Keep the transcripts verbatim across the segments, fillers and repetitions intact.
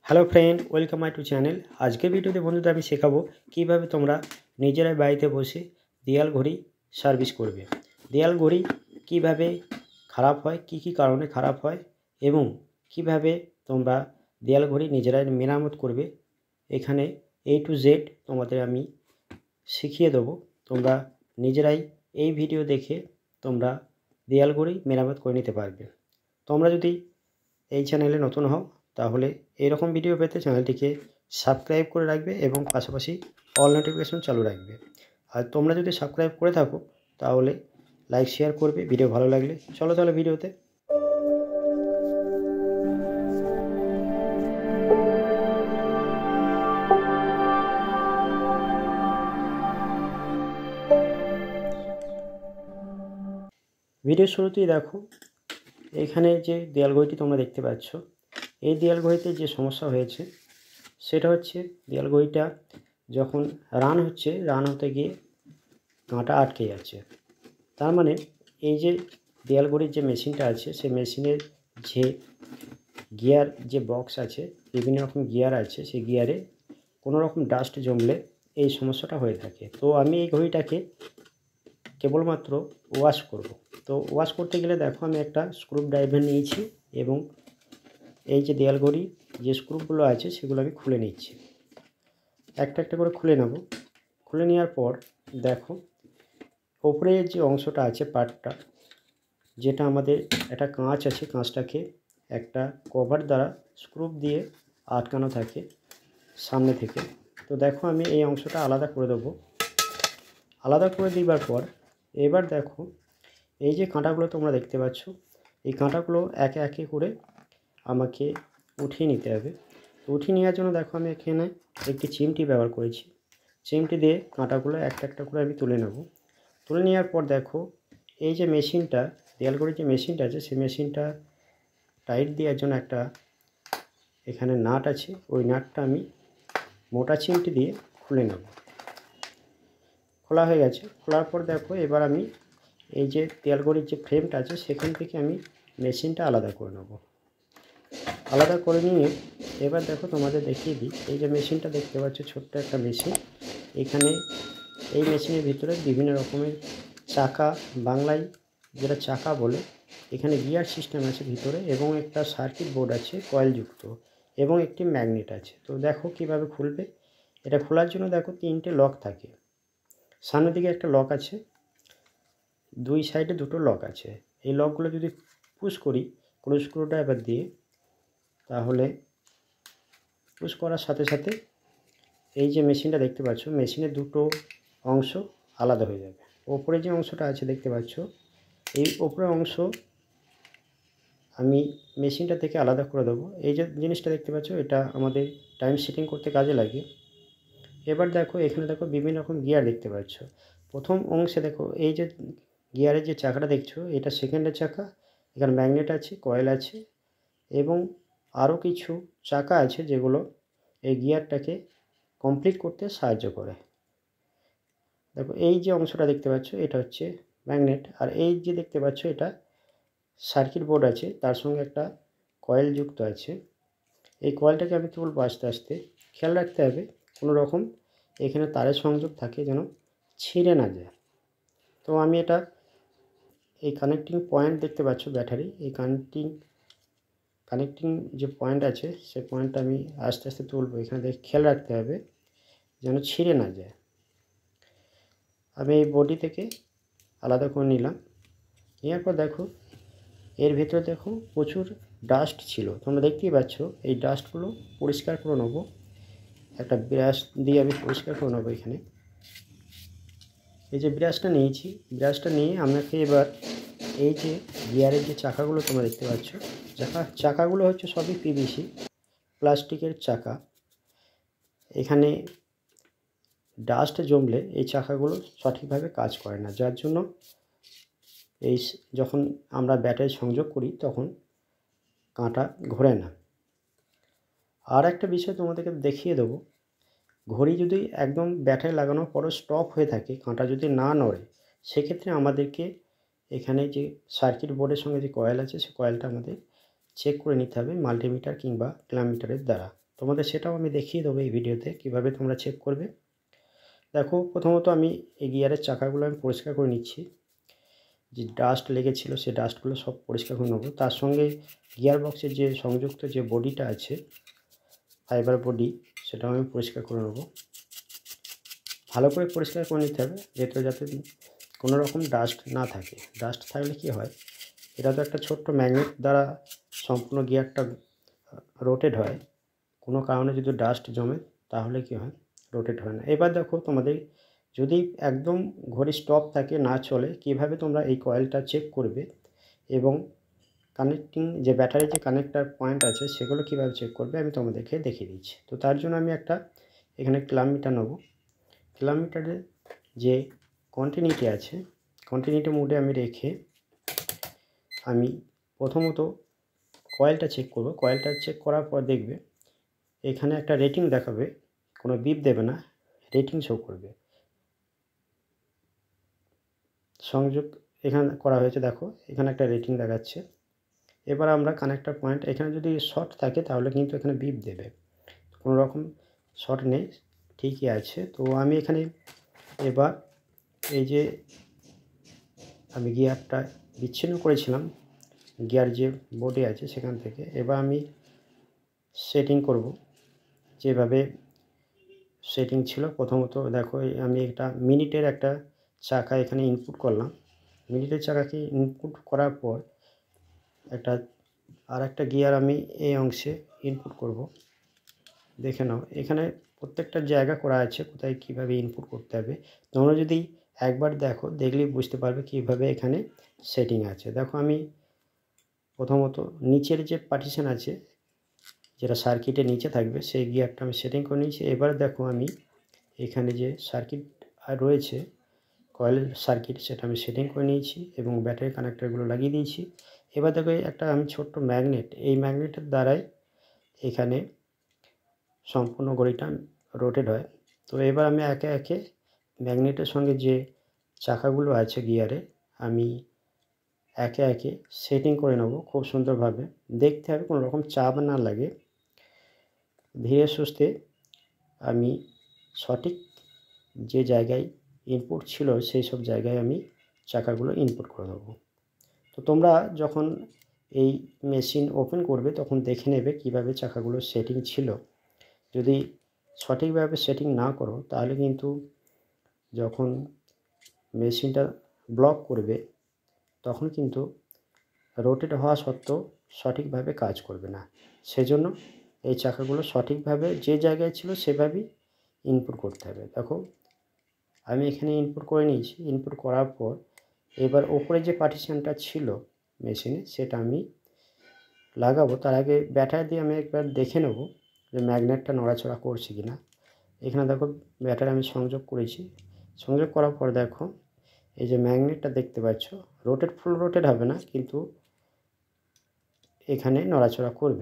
Hello friend, welcome my to channel. আজকের ভিডিওতে বন্ধুদের আমি শেখাবো কীভাবে তোমরা নিজেরাই বাড়িতে বসে দেয়াল ঘড়ি সার্ভিস করবে। দেয়াল ঘড়ি কীভাবে খারাপ হয়, কি কি কারণে খারাপ হয় এবং কিভাবে তোমরা দেয়াল ঘড়ি নিজেরাই মেরামত করবে, এখানে এ টু জেড তোমাদের আমি শিখিয়ে দেবো। তোমরা নিজেরাই এই ভিডিও দেখে তোমরা দেয়াল ঘড়ি মেরামত করে নিতে পারবে। তোমরা যদি এই চ্যানেলে নতুন হও তাহলে এরকম ভিডিও পেতে চ্যানেলটিকে সাবস্ক্রাইব করে রাখবে এবং পাশাপাশি অল নোটিফিকেশন চালু রাখবে। আর তোমরা যদি সাবস্ক্রাইব করে থাকো তাহলে লাইক শেয়ার করবে ভিডিও ভালো লাগলে। চলো তাহলে ভিডিওতে। ভিডিওর শুরুতেই দেখো এখানে যে দেয়াল ঘড়িটি তোমরা দেখতে পাচ্ছ, এই দেয়াল ঘড়িতে যে সমস্যা হয়েছে সেটা হচ্ছে দেয়াল ঘড়িটা যখন রান হচ্ছে রান হতে গিয়ে কাঁটা আটকে যাচ্ছে। তার মানে এই যে দেয়াল ঘড়ির যে মেশিনটা আছে সেই মেশিনের যে গিয়ার যে বক্স আছে, বিভিন্ন রকম গিয়ার আছে, সেই গিয়ারে কোনো রকম ডাস্ট জমলে এই সমস্যাটা হয়ে থাকে। তো আমি এই ঘড়িটাকে কেবলমাত্র ওয়াশ করব। তো ওয়াশ করতে গেলে দেখো আমি একটা স্ক্রু ড্রাইভার নিয়েছি এবং এই যে দেয়াল ঘড়ি যে স্ক্রুগুলো আছে সেগুলো আমি খুলে নিচ্ছি। একটা একটা করে খুলে নেব। খুলে নেওয়ার পর দেখো ওপরে যে অংশটা আছে পার্টটা, যেটা আমাদের একটা কাঁচ আছে, কাঁচটাকে একটা কভার দ্বারা স্ক্রু দিয়ে আটকানো থাকে সামনে থেকে। তো দেখো আমি এই অংশটা আলাদা করে দেবো। আলাদা করে দেওয়ার পর এবার দেখো এই যে কাঁটাগুলো তোমরা দেখতে পাচ্ছ, এই কাঁটাগুলো একে একে করে আমাকে উঠিয়ে নিতে হবে। তো উঠিয়ে নেওয়ার জন্য দেখো আমি এখানে একটি চিমটি ব্যবহার করেছি। চিমটি দিয়ে কাঁটাগুলো একটা একটা করে আমি তুলে নেব। তুলে নেওয়ার পর দেখো এই যে মেশিনটা, দেয়াল ঘড়ির যে মেশিনটা আছে সেই মেশিনটা টাইট দেওয়ার জন্য একটা এখানে নাট আছে, ওই নাটটা আমি মোটা চিমটি দিয়ে খুলে নেব। খোলা হয়ে গেছে। খোলার পর দেখো এবার আমি এই যে দেয়াল ঘড়ির যে ফ্রেমটা আছে সেখান থেকে আমি মেশিনটা আলাদা করে নেব। আলাদা করে নিয়ে এবার দেখো তোমাদের দেখিয়ে দিই, এই যে মেশিনটা দেখতে পাচ্ছ ছোট্ট একটা মেশিন। এখানে এই মেশিনের ভিতরে বিভিন্ন রকমের চাকা, বাংলায় যেটা চাকা বলে, এখানে গিয়ার সিস্টেম আছে ভিতরে এবং একটা সার্কিট বোর্ড আছে কয়েলযুক্ত এবং একটি ম্যাগনেট আছে। তো দেখো কিভাবে খুলবে। এটা খোলার জন্য দেখো তিনটে লক থাকে। সামনের দিকে একটা লক আছে, দুই সাইডে দুটো লক আছে। এই লকগুলো যদি পুশ করি কোনো স্ক্রুড্রাইভার দিয়ে, তাহলে পুশ করার সাথে সাথে এই যে মেশিনটা দেখতে পাচ্ছ, মেশিনের দুটো অংশ আলাদা হয়ে যাবে। ওপরে যে অংশটা আছে দেখতে পাচ্ছ, এই ওপরের অংশ আমি মেশিনটা থেকে আলাদা করে দেবো। এই যে জিনিসটা দেখতে পাচ্ছ এটা আমাদের টাইম সেটিং করতে কাজে লাগে। এবার দেখো এখানে দেখো বিভিন্ন রকম গিয়ার দেখতে পাচ্ছ। প্রথম অংশে দেখো এই যে গিয়ারের যে চাকাটা দেখছো এটা সেকেন্ডের চাকা, এখানে ম্যাগনেট আছে, কয়েল আছে এবং আরও কিছু চাকা আছে যেগুলো এই গিয়ারটাকে কমপ্লিট করতে সাহায্য করে। দেখো এই যে অংশটা দেখতে পাচ্ছ এটা হচ্ছে ম্যাগনেট, আর এই যে দেখতে পাচ্ছ এটা সার্কিট বোর্ড আছে, তার সঙ্গে একটা কয়েল যুক্ত আছে। এই কয়েলটাকে আমি কেবল আস্তে আস্তে খেয়াল রাখতে হবে কোনো রকম এখানে তারের সংযোগ থাকে যেন ছিঁড়ে না যায়। তো আমি এটা এই কানেক্টিং পয়েন্ট দেখতে পাচ্ছ ব্যাটারি, এই কানেক্টিং কানেক্টিং যে পয়েন্ট আছে সেই পয়েন্টটা আমি আস্তে আস্তে তুলবো। এখানে দেখে খেয়াল রাখতে হবে যেন ছিঁড়ে না যায়। আমি এই বডি থেকে আলাদা করে নিলাম। নেওয়ার পর দেখো এর ভেতরে দেখো প্রচুর ডাস্ট ছিল, তোমরা দেখতেই পাচ্ছ। এই ডাস্টগুলো পরিষ্কার করে নেবো, একটা ব্রাশ দিয়ে আমি পরিষ্কার করে নেবো। এখানে এই যে ব্রাশটা নিয়েছি, ব্রাশটা নিয়ে আমাকে এবার এই যে গিয়ারের যে চাকাগুলো তোমরা দেখতে পাচ্ছ, চাকা চাকাগুলো হচ্ছে সবই পিভিসি প্লাস্টিকের চাকা। এখানে ডাস্ট জমলে এই চাকাগুলো সঠিকভাবে কাজ করে না, যার জন্য এই যখন আমরা ব্যাটারি সংযোগ করি তখন কাঁটা ঘোরে না। আর একটা বিষয় তোমাদেরকে দেখিয়ে দেবো, ঘড়ি যদি একদম ব্যাটারি লাগানোর পরও স্টপ হয়ে থাকে, কাঁটা যদি না নড়ে, সেক্ষেত্রে আমাদেরকে এখানে যে সার্কিট বোর্ডের সঙ্গে যে কয়েল আছে সেই কয়েলটা আমাদের চেক করে নিতে হবে মাল্টিমিটার কিংবা ক্লামিটারের দ্বারা। তোমাদের সেটাও আমি দেখিয়ে দেবো এই ভিডিওতে কীভাবে তোমরা চেক করবে। দেখো প্রথমত আমি এই গিয়ারের চাকাগুলো আমি পরিষ্কার করে নিচ্ছি, যে ডাস্ট লেগেছিলো সেই ডাস্টগুলো সব পরিষ্কার করে নেবো। তার সঙ্গে গিয়ার বক্সের যে সংযুক্ত যে বডিটা আছে ফাইবার বডি, সেটাও আমি পরিষ্কার করে নেবো। ভালো করে পরিষ্কার করে নিতে হবে, ভেতরে যাতে কোনো রকম ডাস্ট না থাকে। ডাস্ট থাকলে কি হয়, এটা তো একটা ছোট্ট ম্যাগনেট দ্বারা সম্পূর্ণ গিয়ারটা রোটেট হয়, কোনো কারণে যদি ডাস্ট জমে তাহলে কি হয়, রোটেট হয় না। এবার দেখো তোমাদের যদি একদম ঘড়ি স্টপ থাকে, না চলে, কিভাবে তোমরা এই কয়েলটা চেক করবে এবং কানেক্টিং যে ব্যাটারির যে কানেক্টার পয়েন্ট আছে সেগুলো কীভাবে চেক করবে আমি তোমাদেরকে দেখিয়ে দিচ্ছি। তো তার জন্য আমি একটা এখানে কিলোমিটার নেব। কিলোমিটারের যে কন্টিনিউটি আছে, কন্টিনিউটি মোডে আমি রেখে আমি প্রথমত কয়েলটা চেক করব। কয়েলটা চেক করার পর দেখবে এখানে একটা রেটিং দেখাবে, কোনো বিপ দেবে না, রেটিং শো করবে। সংযোগ এখানে করা হয়েছে, দেখো এখানে একটা রেটিং দেখাচ্ছে। এবার আমরা কানেক্টর পয়েন্ট, এখানে যদি শর্ট থাকে তাহলে কিন্তু এখানে বিপ দেবে, কোনো রকম শর্ট নেই, ঠিকই আছে। তো আমি এখানে এবার এই যে আমি গিয়ারটা বিচ্ছিন্ন করেছিলাম, গিয়ার যে বডি আছে সেখান থেকে, এবার আমি সেটিং করব যেভাবে সেটিং ছিল। প্রথমত দেখো আমি একটা মিনিটের একটা চাকা এখানে ইনপুট করলাম। মিনিটের চাকাকে ইনপুট করার পর একটা আর একটা গিয়ার আমি এই অংশে ইনপুট করব। দেখে নাও এখানে প্রত্যেকটা জায়গা করা আছে কোথায় কিভাবে ইনপুট করতে হবে। তোমরা যদি একবার দেখো, দেখলেই বুঝতে পারবে কিভাবে এখানে সেটিং আছে। দেখো আমি প্রথমত নিচের যে পার্টিশন আছে, যেটা সার্কিটের নিচে থাকবে, সেই গিয়ারটা আমি সেটিং করে নিয়েছি। এবার দেখো আমি এখানে যে সার্কিট রয়েছে, কয়েল সার্কিট, সেটা আমি সেটিং করে নিয়েছি এবং ব্যাটারি কানেক্টরগুলো লাগিয়ে দিয়েছি। এবার দেখো একটা আমি ছোট্ট ম্যাগনেট, এই ম্যাগনেটের দ্বারাই এখানে সম্পূর্ণ ঘড়িটা রোটেট হয়। তো এবার আমি একে একে ম্যাগনেটের সঙ্গে যে চাকাগুলো আছে গিয়ারে, আমি একে একে সেটিং করে নেব খুব সুন্দরভাবে। দেখতে হবে কোনো রকম চাপ না লাগে, ধীরে সুস্থে আমি সঠিক যে জায়গায় ইনপুট ছিল সেই সব জায়গায় আমি চাকাগুলো ইনপুট করে দেবো। তো তোমরা যখন এই মেশিন ওপেন করবে তখন দেখে নেবে কিভাবে চাকাগুলো সেটিং ছিল। যদি সঠিকভাবে সেটিং না করো তাহলে কিন্তু যখন মেশিনটা ব্লক করবে তখন কিন্তু রোটেট হওয়া সত্ত্বেও সঠিকভাবে কাজ করবে না। সেজন্য এই চাকাগুলো সঠিকভাবে যে জায়গায় ছিল সেভাবেই ইনপুট করতে হবে। দেখো আমি এখানে ইনপুট করে নিয়েছি। ইনপুট করার পর এবার ওপরে যে পার্টিশনটা ছিল মেশিনে সেটা আমি লাগাবো। তার আগে ব্যাটারি দিয়ে আমি একবার দেখে নেব যে ম্যাগনেটটা নড়াচড়া করছে কি না। এখানে দেখো ব্যাটারি আমি সংযোগ করেছি। সংযোগ করার পর দেখো এই যে ম্যাগনেটটা দেখতে পাচ্ছ, রোটেট ফুল রোটেট হবে না, কিন্তু এখানে নড়াচড়া করবে।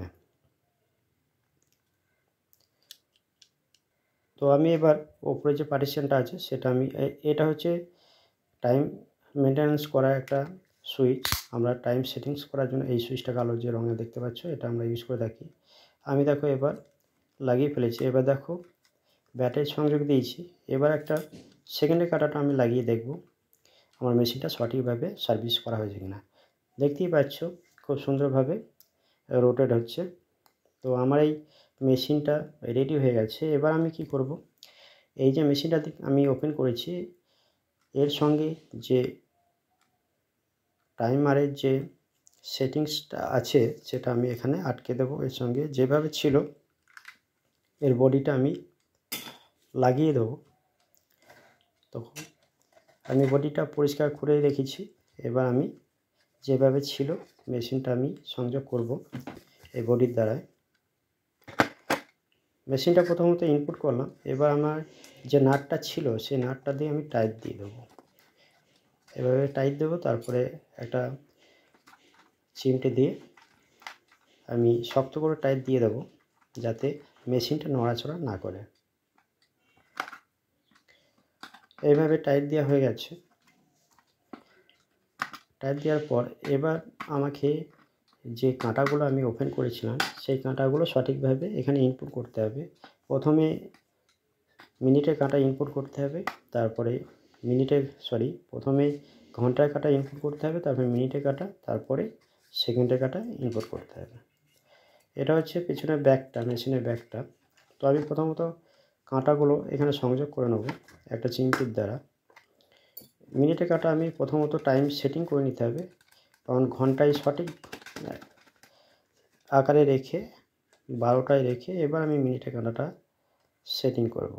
তো আমি এবার ওপরে যে পার্টিশনটা আছে সেটা আমি, এটা হচ্ছে টাইম মেনটেন্যান্স করা একটা সুইচ। আমরা টাইম সেটিংস করার জন্য এই সুইচটা কালো যে রঙে দেখতে পাচ্ছ এটা আমরা ইউজ করে থাকি। আমি দেখো এবার লাগিয়ে ফেলেছি। এবার দেখো ব্যাটারি সংযোগ দিয়েছি। এবার একটা সেকেন্ডের কাঁটাটা আমি লাগিয়ে দেখব আমার মেশিনটা সঠিকভাবে সার্ভিস করা হয়েছে কিনা। দেখতেই পাচ্ছ খুব সুন্দরভাবে রোটেট হচ্ছে। তো আমার এই মেশিনটা রেডি হয়ে গেছে। এবার আমি কি করব, এই যে মেশিনটা আমি ওপেন করেছি এর সঙ্গে যে টাইমারের যে সেটিংসটা আছে সেটা আমি এখানে আটকে দেব। এর সঙ্গে যেভাবে ছিল এর বডিটা আমি লাগিয়ে দেব। তখন আমি বডিটা পরিষ্কার করে রেখেছি। এবার আমি যেভাবে ছিল মেশিনটা আমি সংযোগ করব এই বডির দ্বারায়। মেশিনটা প্রথমত ইনপুট করলাম। এবার আমার যে নাটটা ছিল সেই নাটটা দিয়ে আমি টাইট দিয়ে দেবো, এভাবে টাইট দেবো। তারপরে একটা চিমটে দিয়ে আমি শক্ত করে টাইট দিয়ে দেবো যাতে মেশিনটা নড়াচড়া না করে। এইভাবে টাইট দেওয়া হয়ে গেছে। টাইট দেওয়ার পর এবার আমাকে যে কাঁটাগুলো আমি ওপেন করেছিলাম সেই কাঁটাগুলো সঠিকভাবে এখানে ইনপুট করতে হবে। প্রথমে মিনিটের কাঁটা ইনপুট করতে হবে, তারপরে মিনিটের সরি প্রথমে ঘন্টার কাঁটা ইনপুট করতে হবে, তারপরে মিনিটের কাঁটা, তারপরে সেকেন্ডের কাঁটা ইনপুট করতে হবে। এটা হচ্ছে পেছনের ব্যাকটা, মেশিনের ব্যাকটা। তো আমি প্রথমত কাঁটাগুলো এখানে সংযোগ করে নেব একটা চিমটির দ্বারা। মিনিটের কাঁটা আমি প্রথমত টাইম সেটিং করে নিতে হবে, কারণ ঘন্টায় সঠিক আকারে রেখে বারোটায় রেখে এবার আমি মিনিটের কাঁটাটা সেটিং করব।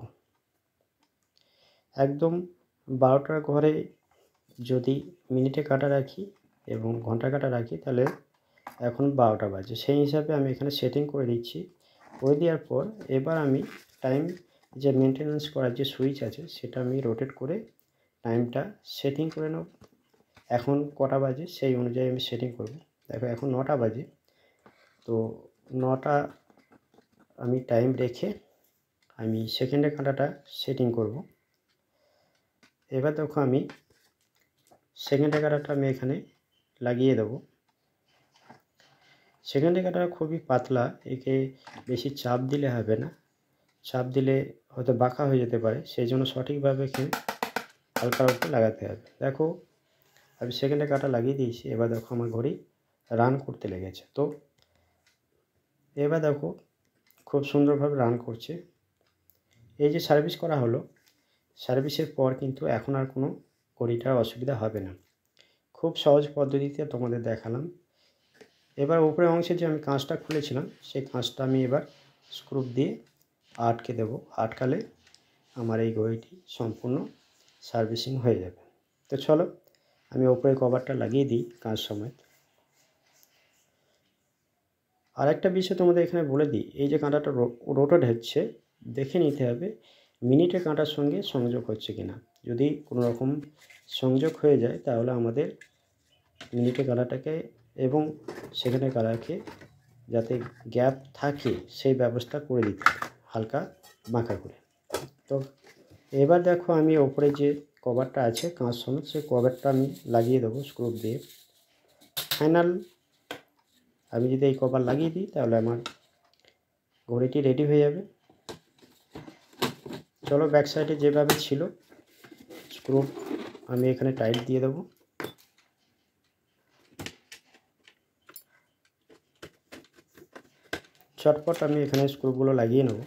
একদম বারোটার ঘরে যদি মিনিটে কাঁটা রাখি এবং ঘন্টা কাঁটা রাখি তাহলে এখন বারোটা বাজে, সেই হিসাবে আমি এখানে সেটিং করে দিচ্ছি। করে দেওয়ার পর এবার আমি টাইম যে মেনটেন্যান্স করার যে সুইচ আছে সেটা আমি রোটেট করে টাইমটা সেটিং করে নেব। এখন কটা বাজে সেই অনুযায়ী আমি সেটিং করব। দেখো এখন নটা বাজে, তো নটা আমি টাইম রেখে আমি সেকেন্ডের কাঁটাটা সেটিং করব। এবার দেখো আমি সেকেন্ডের কাঁটাটা আমি এখানে লাগিয়ে দেব। সেকেন্ডের কাঁটাটা খুবই পাতলা, একে বেশি চাপ দিলে হবে না, চাপ দিলে হয়তো বাঁকা হয়ে যেতে পারে, সেই জন্য সঠিকভাবে এখানে হালকা হালকা লাগাতে হবে। দেখো আমি সেকেন্ডের কাঁটা লাগিয়ে দিয়েছি। এবার দেখো আমার ঘড়ি রান করতে লেগেছে। তো এবার দেখো খুব সুন্দরভাবে রান করছে। এই যে সার্ভিস করা হলো, সার্ভিসের পর কিন্তু এখন আর কোনো ঘড়িটার অসুবিধা হবে না। খুব সহজ পদ্ধতিতে তোমাদের দেখালাম। এবার উপরের অংশে যে আমি কাঁচটা খুলেছিলাম সেই কাঁচটা আমি এবার স্ক্রু দিয়ে আটকে দেব। আটকালে আমার এই ঘড়িটি সম্পূর্ণ সার্ভিসিং হয়ে যাবে। তো চলো আমি উপরের কভারটা লাগিয়ে দিই কাজ সময়। আর একটা বিষয় তোমাদের এখানে বলে দিই, এই যে কাঁটাটা রোটেট হচ্ছে দেখে নিতে হবে মিনিটের কাঁটার সঙ্গে সংযোগ হচ্ছে কিনা। যদি কোনো রকম সংযোগ হয়ে যায় তাহলে আমাদের মিনিটের কাঁটাটাকে এবং সেকেন্ডের কাঁটাকে যাতে গ্যাপ থাকে সেই ব্যবস্থা করে দিতে হবে হালকা বাঁকা করে। তো এবার দেখো আমি ওপরে যে কভারটা আছে কাঁচ সমেত সেই কভারটা আমি লাগিয়ে দেবো স্ক্রু দিয়ে। ফাইনাল আমি যদি এই কভার লাগিয়ে দিই তাহলে আমার ঘড়িটি রেডি হয়ে যাবে। চলো ব্যাক সাইডে যেভাবে ছিল স্ক্রু আমি এখানে টাইট দিয়ে দেবো। চটপট আমি এখানে স্ক্রুগুলো লাগিয়ে নেব।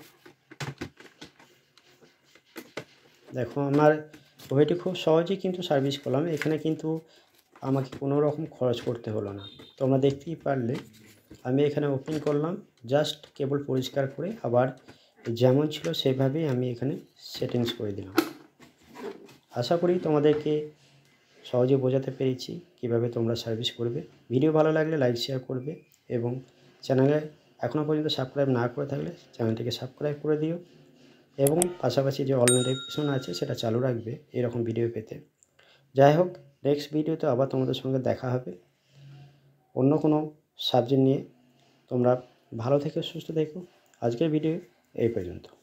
দেখো আমার ঘড়িটি খুব সহজেই কিন্তু সার্ভিস করলাম, এখানে কিন্তু আমাকে কোনো রকম খরচ করতে হলো না। তোমরা দেখতেই পারলে আমি এখানে ওপেন করলাম, জাস্ট কেবল পরিষ্কার করে আবার যেমন ছিল সেভাবেই আমি এখানে সেটিংস করে দিলাম। আশা করি তোমাদেরকে সহজে বোঝাতে পেরেছি কিভাবে তোমরা সার্ভিস করবে। ভিডিও ভালো লাগলে লাইক শেয়ার করবে এবং চ্যানেলে এখনও পর্যন্ত সাবস্ক্রাইব না করে থাকলে চ্যানেলটিকে সাবস্ক্রাইব করে দিও এবং পাশাপাশি যে অল নোটিফিকেশন আছে সেটা চালু রাখবে এরকম ভিডিও পেতে। যাই হোক, নেক্সট ভিডিওতে আবার তোমাদের সঙ্গে দেখা হবে অন্য কোনো সাবজেক্ট নিয়ে। তোমরা ভালো থেকো, সুস্থ থেকো। আজকের ভিডিও এই পর্যন্ত।